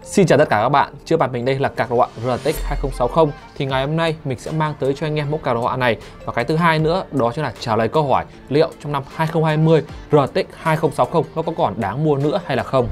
Xin chào tất cả các bạn, trước mặt mình đây là card đồ họa RTX 2060. Thì ngày hôm nay mình sẽ mang tới cho anh em mẫu card đồ họa này. Và cái thứ hai nữa đó chính là trả lời câu hỏi liệu trong năm 2020 RTX 2060 nó có còn đáng mua nữa hay là không.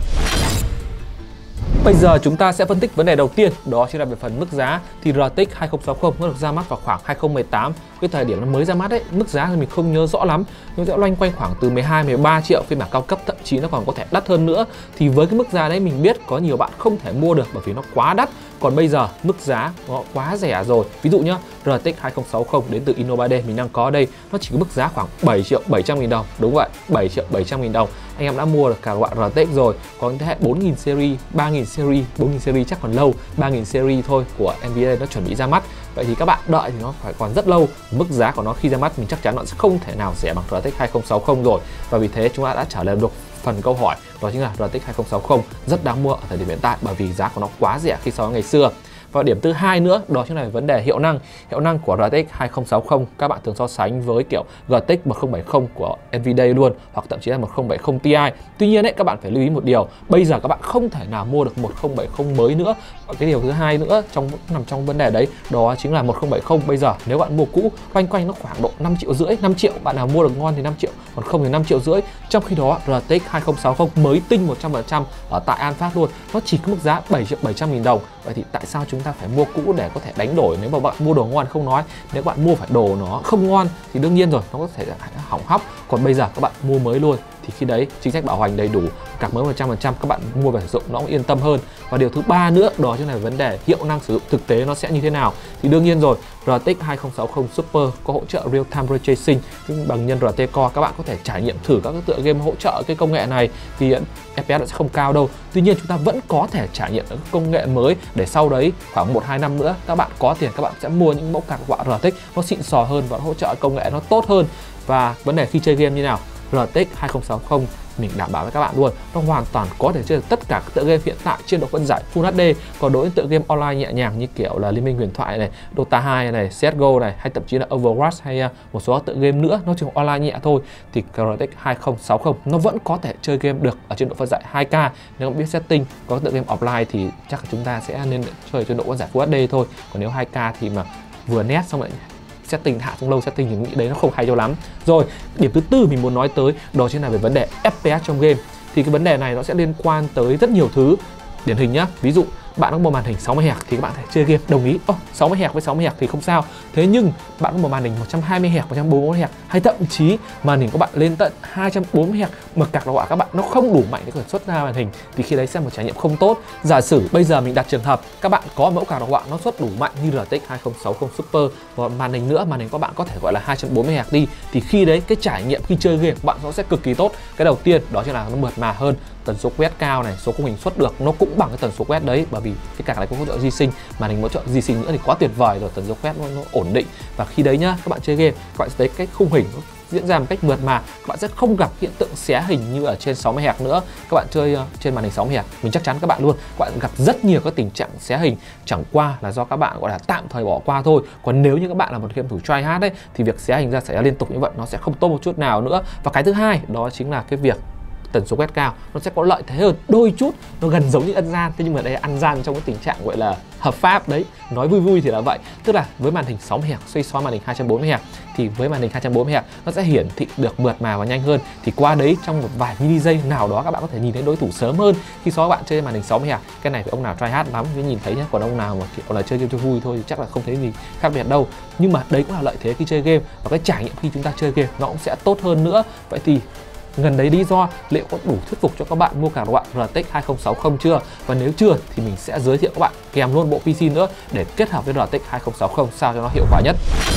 Bây giờ chúng ta sẽ phân tích vấn đề đầu tiên, đó chính là về phần mức giá. Thì RTX 2060 nó được ra mắt vào khoảng 2018, cái thời điểm nó mới ra mắt ấy, mức giá thì mình không nhớ rõ lắm, nhưng sẽ loanh quanh khoảng từ 12-13 triệu, phiên bản cao cấp thậm chí nó còn có thể đắt hơn nữa. Thì với cái mức giá đấy mình biết có nhiều bạn không thể mua được bởi vì nó quá đắt. Còn bây giờ mức giá nó quá rẻ rồi. Ví dụ nhá, RTX 2060 đến từ Inno3D mình đang có ở đây, nó chỉ có mức giá khoảng 7.700.000 đồng. Đúng vậy, 7.700.000 đồng. Anh em đã mua được cả loại RTX rồi. Có những thế hệ 4000 series, 3000 series, 4000 series chắc còn lâu, 3000 series thôi của Nvidia nó chuẩn bị ra mắt. Vậy thì các bạn đợi thì nó phải còn rất lâu. Mức giá của nó khi ra mắt mình chắc chắn nó sẽ không thể nào rẻ bằng RTX 2060 rồi. Và vì thế chúng ta đã trả lời được phần câu hỏi, đó chính là RTX 2060 rất đáng mua ở thời điểm hiện tại bởi vì giá của nó quá rẻ khi so với ngày xưa. Và điểm thứ hai nữa đó chính là vấn đề hiệu năng. Hiệu năng của RTX 2060 các bạn thường so sánh với kiểu GTX 1070 của Nvidia luôn, hoặc thậm chí là 1070 Ti. Tuy nhiên ấy, các bạn phải lưu ý một điều, bây giờ các bạn không thể nào mua được 1070 mới nữa. Và cái điều thứ hai nữa nằm trong vấn đề đấy, đó chính là 1070 bây giờ nếu bạn mua cũ quanh nó khoảng độ 5,5 triệu, 5 triệu, bạn nào mua được ngon thì 5 triệu, còn không thì 5,5 triệu. Trong khi đó RTX 2060 mới tinh 100% ở tại An Phát luôn, nó chỉ có mức giá 7.700.000 đồng. Vậy thì tại sao chúng ta phải mua cũ để có thể đánh đổi? Nếu mà bạn mua đồ ngon không nói, nếu bạn mua phải đồ nó không ngon thì đương nhiên rồi, nó có thể hỏng hóc. Còn bây giờ các bạn mua mới luôn thì khi đấy chính sách bảo hành đầy đủ, card mới 100%, các bạn mua về sử dụng nó cũng yên tâm hơn. Và điều thứ ba nữa đó chính là vấn đề hiệu năng sử dụng thực tế nó sẽ như thế nào. Thì đương nhiên rồi, RTX 2060 Super có hỗ trợ Real Time Ray Tracing bằng nhân RT Core, các bạn có thể trải nghiệm thử các tựa game hỗ trợ cái công nghệ này thì FPS nó sẽ không cao đâu. Tuy nhiên chúng ta vẫn có thể trải nghiệm các công nghệ mới để sau đấy khoảng 1-2 năm nữa các bạn có tiền các bạn sẽ mua những mẫu card đồ họa RTX nó xịn sò hơn và hỗ trợ công nghệ nó tốt hơn. Và vấn đề khi chơi game như nào, RTX 2060 mình đảm bảo với các bạn luôn, nó hoàn toàn có thể chơi được tất cả các tựa game hiện tại trên độ phân giải Full HD. Còn đối với tựa game online nhẹ nhàng như kiểu là Liên minh huyền thoại này, Dota 2 này, CSGO này, hay thậm chí là Overwatch hay một số tựa game nữa nó chỉ online nhẹ thôi, thì RTX 2060 nó vẫn có thể chơi game được ở trên độ phân giải 2K. Nếu bạn biết setting có tựa game offline thì chắc là chúng ta sẽ nên chơi trên độ phân giải Full HD thôi. Còn nếu 2K thì mà vừa nét xong lại setting hạ xuống lâu setting thì nghĩ đấy nó không hay cho lắm. Rồi, điểm thứ tư mình muốn nói tới đó chính là về vấn đề FPS trong game. Thì cái vấn đề này nó sẽ liên quan tới rất nhiều thứ. Điển hình nhá, ví dụ bạn có một màn hình 60Hz thì các bạn thể chơi game, đồng ý, 60Hz với 60Hz thì không sao. Thế nhưng bạn có một màn hình 120Hz, 140Hz hay thậm chí màn hình của bạn lên tận 240Hz mà card đồ họa các bạn nó không đủ mạnh để có thể xuất ra màn hình thì khi đấy sẽ một trải nghiệm không tốt. Giả sử bây giờ mình đặt trường hợp các bạn có mẫu card đồ họa nó xuất đủ mạnh như RTX 2060 Super và màn hình nữa, màn hình của bạn có thể gọi là 240Hz đi, thì khi đấy cái trải nghiệm khi chơi game của bạn nó sẽ cực kỳ tốt. Cái đầu tiên đó chính là nó mượt mà hơn, tần số quét cao này, số khung hình xuất được nó cũng bằng cái tần số quét đấy, bởi vì cái card này có hỗ trợ G-Sync, màn hình hỗ trợ G-Sync nữa thì quá tuyệt vời rồi, tần số quét nó ổn định. Và khi đấy nhá, các bạn chơi game, các bạn sẽ thấy cái khung hình nó diễn ra một cách mượt mà, các bạn sẽ không gặp hiện tượng xé hình như ở trên 60Hz nữa. Các bạn chơi trên màn hình 60Hz, mình chắc chắn các bạn luôn, các bạn gặp rất nhiều các tình trạng xé hình, chẳng qua là do các bạn gọi là tạm thời bỏ qua thôi. Còn nếu như các bạn là một game thủ try hard đấy thì việc xé hình xảy ra liên tục như vậy nó sẽ không tốt một chút nào nữa. Và cái thứ hai đó chính là cái việc tần số quét cao nó sẽ có lợi thế hơn đôi chút, nó gần giống như ăn gian, thế nhưng mà đây ăn gian trong cái tình trạng gọi là hợp pháp đấy, nói vui vui thì là vậy. Tức là với màn hình 60Hz xoay xóa màn hình 240Hz thì với màn hình 240Hz nó sẽ hiển thị được mượt mà và nhanh hơn, thì qua đấy trong một vài mini giây nào đó các bạn có thể nhìn thấy đối thủ sớm hơn khi so với bạn chơi màn hình 60Hz. Cái này phải ông nào try hard lắm mới nhìn thấy nhé, còn ông nào mà kiểu là chơi game cho vui thôi thì chắc là không thấy gì khác biệt đâu. Nhưng mà đấy cũng là lợi thế khi chơi game, và cái trải nghiệm khi chúng ta chơi game nó cũng sẽ tốt hơn nữa. Vậy thì gần đấy lý do liệu có đủ thuyết phục cho các bạn mua card đồ họa RTX 2060 chưa? Và nếu chưa thì mình sẽ giới thiệu các bạn kèm luôn bộ PC nữa để kết hợp với RTX 2060 sao cho nó hiệu quả nhất.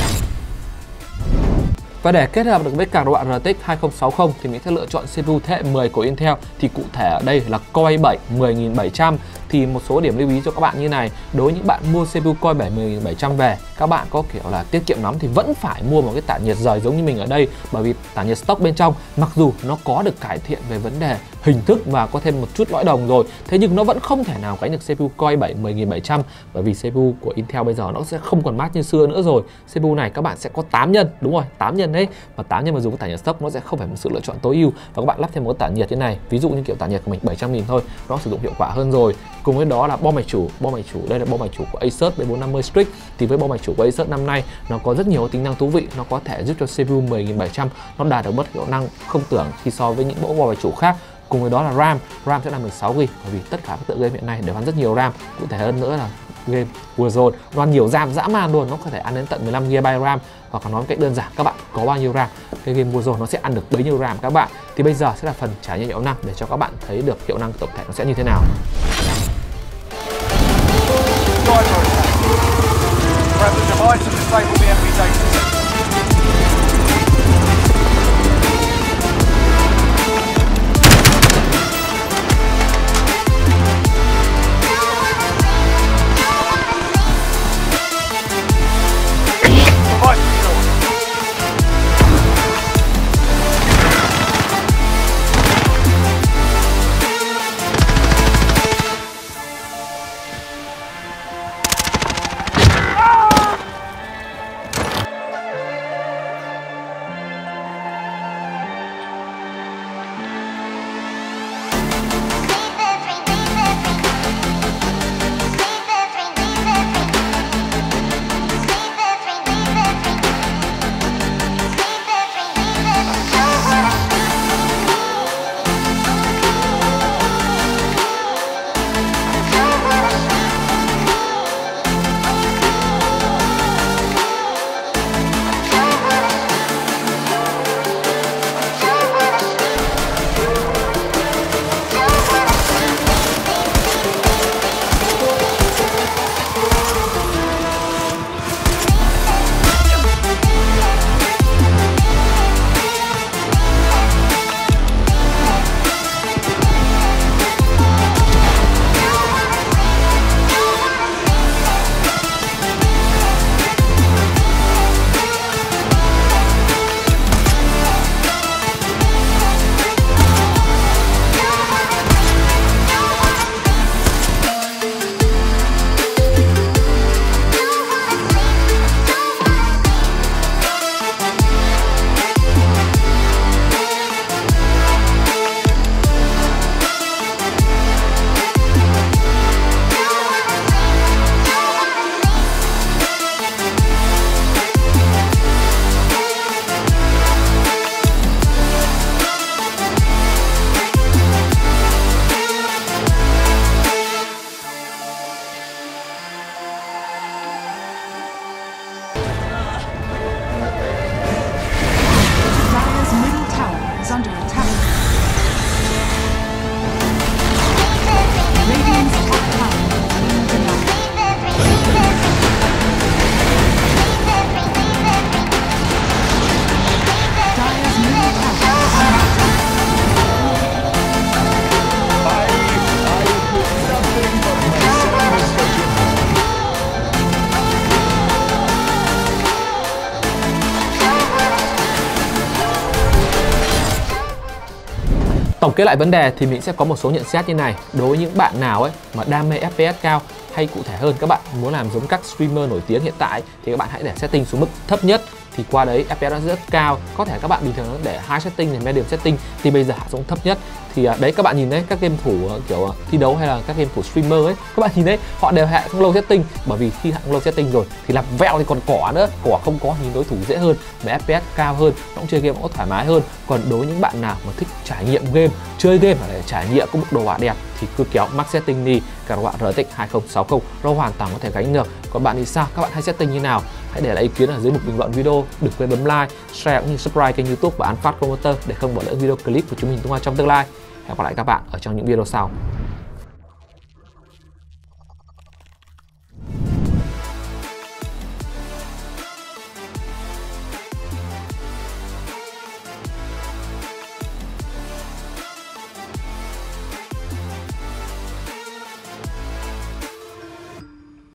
Và để kết hợp được với card đồ họa RTX 2060 thì mình sẽ lựa chọn CPU thế hệ 10 của Intel. Thì cụ thể ở đây là Core i7 10700. Thì một số điểm lưu ý cho các bạn như này, đối với những bạn mua CPU Core i7 10700 về, các bạn có kiểu là tiết kiệm lắm thì vẫn phải mua một cái tản nhiệt rời giống như mình ở đây, bởi vì tản nhiệt stock bên trong mặc dù nó có được cải thiện về vấn đề hình thức và có thêm một chút lõi đồng rồi. Thế nhưng nó vẫn không thể nào gánh được CPU Core i7 10700, bởi vì CPU của Intel bây giờ nó sẽ không còn mát như xưa nữa rồi. CPU này các bạn sẽ có 8 nhân, đúng rồi, 8 nhân đấy. Mà 8 nhân mà dùng cái tản nhiệt stock nó sẽ không phải một sự lựa chọn tối ưu, và các bạn lắp thêm một cái tản nhiệt như này, ví dụ như kiểu tản nhiệt của mình 700.000 thôi, nó sử dụng hiệu quả hơn rồi. Cùng với đó là bo mạch chủ, đây là bo mạch chủ của Asus B450 Strix. Thì với bo mạch chủ của Asus năm nay nó có rất nhiều tính năng thú vị, nó có thể giúp cho CPU 10700 nó đạt được mức hiệu năng không tưởng khi so với những mẫu bo mạch chủ khác. Cùng với đó là RAM sẽ là 16GB, bởi vì tất cả các tựa game hiện nay đều ăn rất nhiều RAM. Cụ thể hơn nữa là game Warzone nó ăn nhiều RAM dã man luôn, nó có thể ăn đến tận 15GB RAM. Hoặc là nói một cách đơn giản, các bạn có bao nhiêu RAM, cái game Warzone nó sẽ ăn được bấy nhiêu RAM các bạn. Thì bây giờ sẽ là phần trải nghiệm hiệu năng để cho các bạn thấy được hiệu năng tổng thể nó sẽ như thế nào. Tổng kết lại vấn đề thì mình sẽ có một số nhận xét như này. Đối với những bạn nào ấy mà đam mê FPS cao, hay cụ thể hơn các bạn muốn làm giống các streamer nổi tiếng hiện tại, thì các bạn hãy để setting xuống mức thấp nhất, thì qua đấy FPS nó rất cao. Có thể các bạn bình thường để high setting này, medium setting, thì bây giờ hạ xuống thấp nhất. Thì đấy các bạn nhìn đấy, các game thủ kiểu thi đấu hay là các game thủ streamer ấy, các bạn nhìn đấy họ đều hạ xuống low setting, bởi vì khi hạ low setting rồi thì làm vẹo thì còn cỏ nữa, cỏ không có nhìn đối thủ dễ hơn, mà FPS cao hơn, nó cũng chơi game cũng thoải mái hơn. Còn đối với những bạn nào mà thích trải nghiệm game, chơi game để trải nghiệm có mức đồ họa đẹp thì cứ kéo max setting đi, cả họa RTX 2060 nó hoàn toàn có thể gánh được. Còn bạn thì sao? Các bạn hay setting như nào? Hãy để lại ý kiến ở dưới mục bình luận video. Đừng quên bấm like, share cũng như subscribe kênh YouTube và An Phát Promoter để không bỏ lỡ video clip của chúng mình tung ra trong tương lai. Hẹn gặp lại các bạn ở trong những video sau.